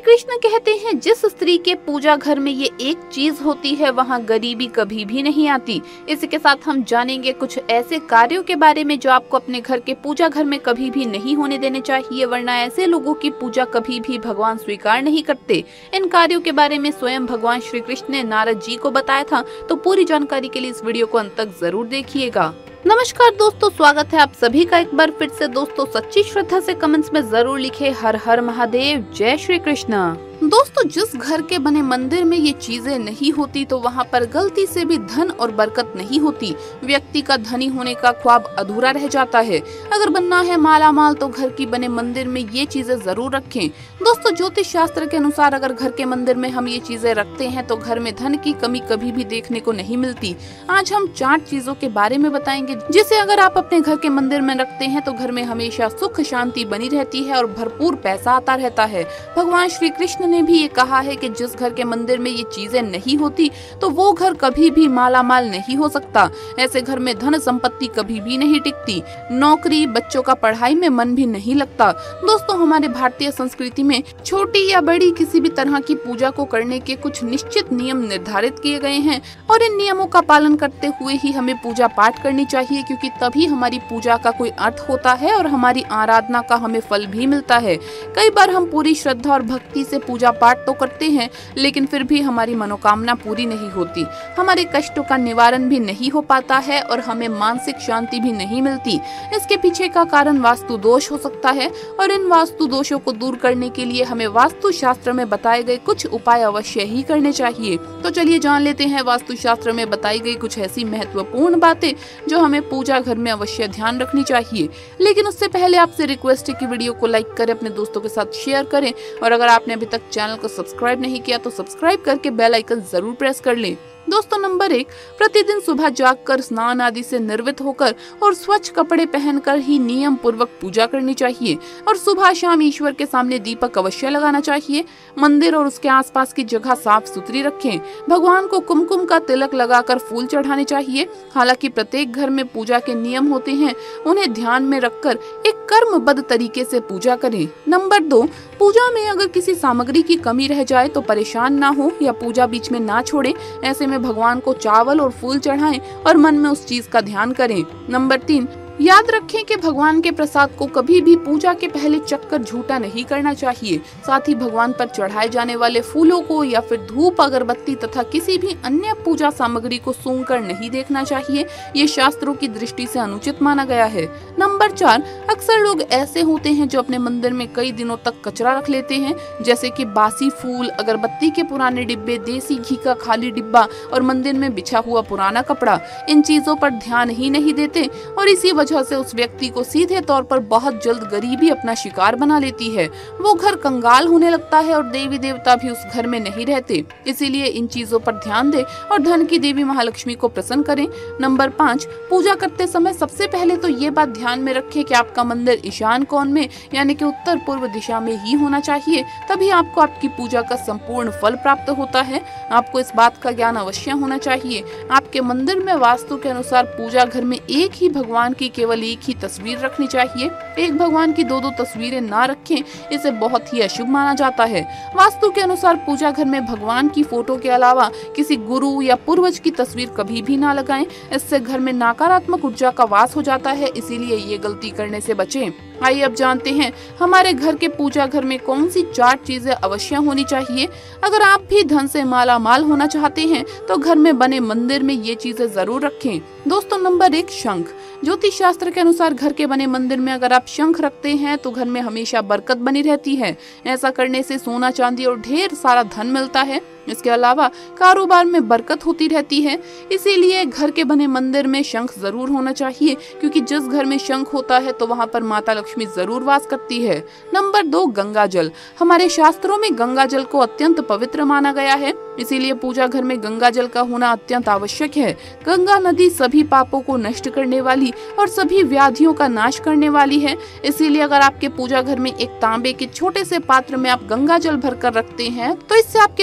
कृष्ण कहते हैं जिस स्त्री के पूजा घर में ये एक चीज होती है वहाँ गरीबी कभी भी नहीं आती। इसी के साथ हम जानेंगे कुछ ऐसे कार्यों के बारे में जो आपको अपने घर के पूजा घर में कभी भी नहीं होने देने चाहिए, वरना ऐसे लोगों की पूजा कभी भी भगवान स्वीकार नहीं करते। इन कार्यों के बारे में स्वयं भगवान श्री कृष्ण ने नारद जी को बताया था, तो पूरी जानकारी के लिए इस वीडियो को अंत तक जरूर देखिएगा। नमस्कार दोस्तों, स्वागत है आप सभी का एक बार फिर से। दोस्तों सच्ची श्रद्धा से कमेंट्स में जरूर लिखे हर हर महादेव, जय श्री कृष्ण। दोस्तों जिस घर के बने मंदिर में ये चीजें नहीं होती तो वहाँ पर गलती से भी धन और बरकत नहीं होती। व्यक्ति का धनी होने का ख्वाब अधूरा रह जाता है। अगर बनना है माला माल तो घर की बने मंदिर में ये चीजें जरूर रखें। दोस्तों ज्योतिष शास्त्र के अनुसार अगर घर के मंदिर में हम ये चीजें रखते हैं तो घर में धन की कमी कभी भी देखने को नहीं मिलती। आज हम 4 चीजों के बारे में बताएंगे जिसे अगर आप अपने घर के मंदिर में रखते हैं तो घर में हमेशा सुख शांति बनी रहती है और भरपूर पैसा आता रहता है। भगवान श्री कृष्ण ने भी ये कहा है कि जिस घर के मंदिर में ये चीजें नहीं होती तो वो घर कभी भी माला माल नहीं हो सकता। ऐसे घर में धन संपत्ति कभी भी नहीं टिकती। नौकरी, बच्चों का पढ़ाई में मन भी नहीं लगता। दोस्तों हमारे भारतीय संस्कृति में छोटी या बड़ी किसी भी तरह की पूजा को करने के कुछ निश्चित नियम निर्धारित किए गए हैं और इन नियमों का पालन करते हुए ही हमें पूजा पाठ करनी चाहिए, क्योंकि तभी हमारी पूजा का कोई अर्थ होता है और हमारी आराधना का हमें फल भी मिलता है। कई बार हम पूरी श्रद्धा और भक्ति से पूजा पाठ तो करते हैं लेकिन फिर भी हमारी मनोकामना पूरी नहीं होती, हमारे कष्टों का निवारण भी नहीं हो पाता है और हमें मानसिक शांति भी नहीं मिलती। इसके पीछे का कारण वास्तु दोष हो सकता है और इन वास्तु दोषों को दूर करने के लिए हमें वास्तु शास्त्र में बताए गए कुछ उपाय अवश्य ही करने चाहिए। तो चलिए जान लेते हैं वास्तु शास्त्र में बताई गई कुछ ऐसी महत्वपूर्ण बातें जो हमें पूजा घर में अवश्य ध्यान रखनी चाहिए। लेकिन उससे पहले आपसे रिक्वेस्ट है कि वीडियो को लाइक करें, अपने दोस्तों के साथ शेयर करें और अगर आपने अभी तक चैनल को सब्सक्राइब नहीं किया तो सब्सक्राइब करके बेल आइकन जरूर प्रेस कर लें। दोस्तों नंबर 1, प्रतिदिन सुबह जागकर स्नान आदि से निर्वित होकर और स्वच्छ कपड़े पहनकर ही नियम पूर्वक पूजा करनी चाहिए और सुबह शाम ईश्वर के सामने दीपक अवश्य लगाना चाहिए। मंदिर और उसके आसपास की जगह साफ सुथरी रखें। भगवान को कुमकुम का तिलक लगाकर फूल चढ़ाने चाहिए। हालांकि प्रत्येक घर में पूजा के नियम होते हैं, उन्हें ध्यान में रखकर एक कर्मबद्ध तरीके से पूजा करें। नंबर 2, पूजा में अगर किसी सामग्री की कमी रह जाए तो परेशान ना हो या पूजा बीच में ना छोड़े। ऐसे में भगवान को चावल और फूल चढ़ाएं और मन में उस चीज का ध्यान करें। नंबर 3, याद रखें कि भगवान के प्रसाद को कभी भी पूजा के पहले चखकर झूठा नहीं करना चाहिए। साथ ही भगवान पर चढ़ाए जाने वाले फूलों को या फिर धूप, अगरबत्ती तथा किसी भी अन्य पूजा सामग्री को सूंघकर नहीं देखना चाहिए। ये शास्त्रों की दृष्टि से अनुचित माना गया है। नंबर 4, अक्सर लोग ऐसे होते हैं जो अपने मंदिर में कई दिनों तक कचरा रख लेते हैं, जैसे कि बासी फूल, अगरबत्ती के पुराने डिब्बे, देसी घी का खाली डिब्बा और मंदिर में बिछा हुआ पुराना कपड़ा। इन चीजों पर ध्यान ही नहीं देते और इसी वजह से उस व्यक्ति को सीधे तौर पर बहुत जल्द गरीबी अपना शिकार बना लेती है। वो घर कंगाल होने लगता है और देवी देवता भी उस घर में नहीं रहते। इसीलिए इन चीजों पर ध्यान दें और धन की देवी महालक्ष्मी को प्रसन्न करें। नंबर 5, पूजा करते समय सबसे पहले तो ये बात ध्यान में रखें कि आपका मंदिर ईशान कोण में यानी कि उत्तर पूर्व दिशा में ही होना चाहिए, तभी आपको आपकी पूजा का संपूर्ण फल प्राप्त होता है। आपको इस बात का ज्ञान अवश्य होना चाहिए। आपके मंदिर में वास्तु के अनुसार पूजा घर में एक ही भगवान की केवल एक ही तस्वीर रखनी चाहिए। एक भगवान की 2-2 तस्वीरें ना रखें, इसे बहुत ही अशुभ माना जाता है। वास्तु के अनुसार पूजा घर में भगवान की फोटो के अलावा किसी गुरु या पूर्वज की तस्वीर कभी भी ना लगाएं। इससे घर में नकारात्मक ऊर्जा का वास हो जाता है, इसीलिए ये गलती करने से बचें। आइए अब जानते हैं हमारे घर के पूजा घर में कौन सी 4 चीजें अवश्य होनी चाहिए। अगर आप भी धन से माला माल होना चाहते हैं तो घर में बने मंदिर में ये चीजें जरूर रखें। दोस्तों नंबर 1, शंख। ज्योतिष शास्त्र के अनुसार घर के बने मंदिर में अगर आप शंख रखते हैं तो घर में हमेशा बरकत बनी रहती है। ऐसा करने से सोना चांदी और ढेर सारा धन मिलता है। इसके अलावा कारोबार में बरकत होती रहती है। इसीलिए घर के बने मंदिर में शंख जरूर होना चाहिए, क्योंकि जिस घर में शंख होता है तो वहाँ पर माता लक्ष्मी जरूर वास करती है। नंबर 2, गंगा जल। हमारे शास्त्रों में गंगा जल को अत्यंत पवित्र माना गया है, इसीलिए पूजा घर में गंगा जल का होना अत्यंत आवश्यक है। गंगा नदी सभी पापों को नष्ट करने वाली और सभी व्याधियों का नाश करने वाली है। इसीलिए अगर आपके पूजा घर में एक तांबे के छोटे से पात्र में आप गंगा जल भरकर रखते हैं तो इससे आपके पूजा घर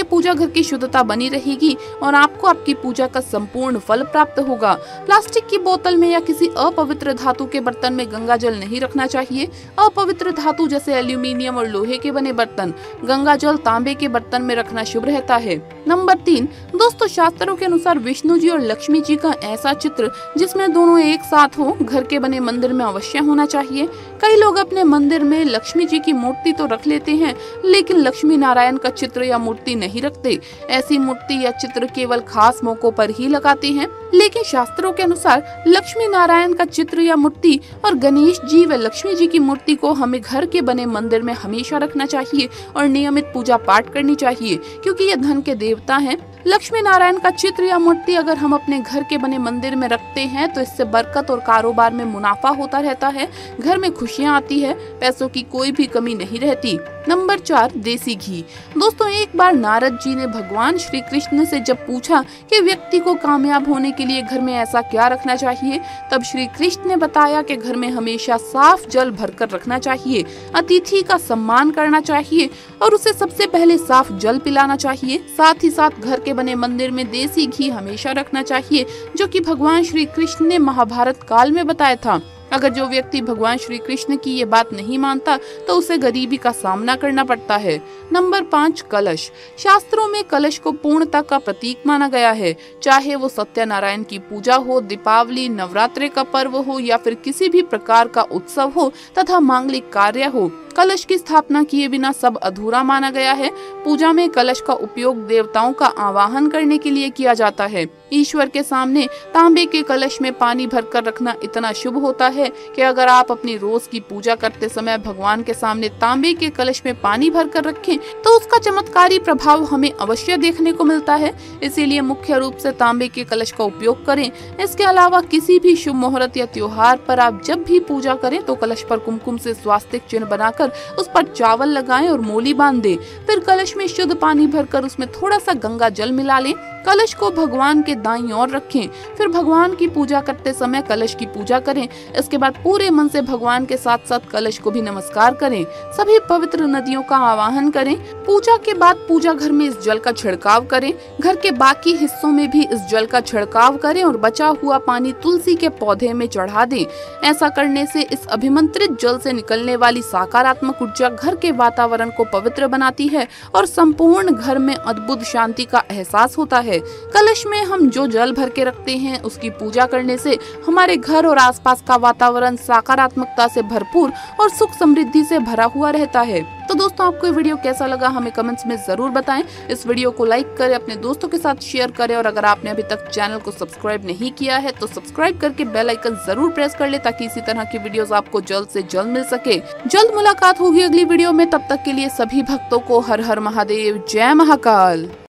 की शुद्धता बनी रहेगी और आपको आपकी पूजा का संपूर्ण फल प्राप्त होगा। प्लास्टिक की बोतल में या किसी अपवित्र धातु के बर्तन में गंगा जल नहीं रखना चाहिए। अपवित्र धातु जैसे एल्यूमिनियम और लोहे के बने बर्तन, गंगा जल तांबे के बर्तन में रखना शुभ रहता है। नंबर 3, दोस्तों शास्त्रों के अनुसार विष्णु जी और लक्ष्मी जी का ऐसा चित्र जिसमें दोनों एक साथ हो घर के बने मंदिर में अवश्य होना चाहिए। कई लोग अपने मंदिर में लक्ष्मी जी की मूर्ति तो रख लेते हैं, लेकिन लक्ष्मी नारायण का चित्र या मूर्ति नहीं रखते। ऐसी मूर्ति या चित्र केवल खास मौकों पर ही लगाते हैं, लेकिन शास्त्रों के अनुसार लक्ष्मी नारायण का चित्र या मूर्ति और गणेश जी व लक्ष्मी जी की मूर्ति को हमें घर के बने मंदिर में हमेशा रखना चाहिए और नियमित पूजा पाठ करनी चाहिए, क्योंकि ये धन के देवता हैं। लक्ष्मी नारायण का चित्र या मूर्ति अगर हम अपने घर के बने मंदिर में रखते हैं तो इससे बरकत और कारोबार में मुनाफा होता रहता है, घर में खुशियां आती है, पैसों की कोई भी कमी नहीं रहती। नंबर 4, देसी घी। दोस्तों एक बार नारद जी ने भगवान श्री कृष्ण से जब पूछा कि व्यक्ति को कामयाब होने के लिए घर में ऐसा क्या रखना चाहिए, तब श्री कृष्ण ने बताया कि घर में हमेशा साफ जल भरकर रखना चाहिए, अतिथि का सम्मान करना चाहिए और उसे सबसे पहले साफ जल पिलाना चाहिए। साथ ही साथ घर के बने मंदिर में देसी घी हमेशा रखना चाहिए, जो कि भगवान श्री कृष्ण ने महाभारत काल में बताया था। अगर जो व्यक्ति भगवान श्री कृष्ण की ये बात नहीं मानता तो उसे गरीबी का सामना करना पड़ता है। नंबर 5, कलश। शास्त्रों में कलश को पूर्णता का प्रतीक माना गया है, चाहे वो सत्यनारायण की पूजा हो, दीपावली, नवरात्रि का पर्व हो या फिर किसी भी प्रकार का उत्सव हो तथा मांगलिक कार्य हो। कलश की स्थापना किए बिना सब अधूरा माना गया है। पूजा में कलश का उपयोग देवताओं का आवाहन करने के लिए किया जाता है। ईश्वर के सामने तांबे के कलश में पानी भरकर रखना इतना शुभ होता है कि अगर आप अपनी रोज की पूजा करते समय भगवान के सामने तांबे के कलश में पानी भरकर रखें तो उसका चमत्कारी प्रभाव हमें अवश्य देखने को मिलता है। इसीलिए मुख्य रूप से तांबे के कलश का उपयोग करें। इसके अलावा किसी भी शुभ मुहूर्त या त्योहार पर आप जब भी पूजा करें तो कलश पर कुमकुम से स्वास्तिक चिन्ह बनाकर उस पर चावल लगाएं और मोली बांध दें। फिर कलश में शुद्ध पानी भरकर उसमें थोड़ा सा गंगा जल मिला लें। कलश को भगवान के दाईं ओर रखें। फिर भगवान की पूजा करते समय कलश की पूजा करें। इसके बाद पूरे मन से भगवान के साथ साथ कलश को भी नमस्कार करें। सभी पवित्र नदियों का आवाहन करें। पूजा के बाद पूजा घर में इस जल का छिड़काव करें। घर के बाकी हिस्सों में भी इस जल का छिड़काव करें और बचा हुआ पानी तुलसी के पौधे में चढ़ा दें। ऐसा करने से इस अभिमंत्रित जल से निकलने वाली सकारात्मक ऊर्जा घर के वातावरण को पवित्र बनाती है और संपूर्ण घर में अद्भुत शांति का एहसास होता है। कलश में हम जो जल भर के रखते हैं उसकी पूजा करने से हमारे घर और आसपास का वातावरण सकारात्मकता से भरपूर और सुख समृद्धि से भरा हुआ रहता है। तो दोस्तों आपको ये वीडियो कैसा लगा हमें कमेंट्स में जरूर बताएं। इस वीडियो को लाइक करें, अपने दोस्तों के साथ शेयर करें और अगर आपने अभी तक चैनल को सब्सक्राइब नहीं किया है तो सब्सक्राइब करके बेल आइकन जरूर प्रेस कर ले ताकि इसी तरह की वीडियोस आपको जल्द से जल्द मिल सके। जल्द मुलाकात होगी अगली वीडियो में, तब तक के लिए सभी भक्तों को हर हर महादेव, जय महाकाल।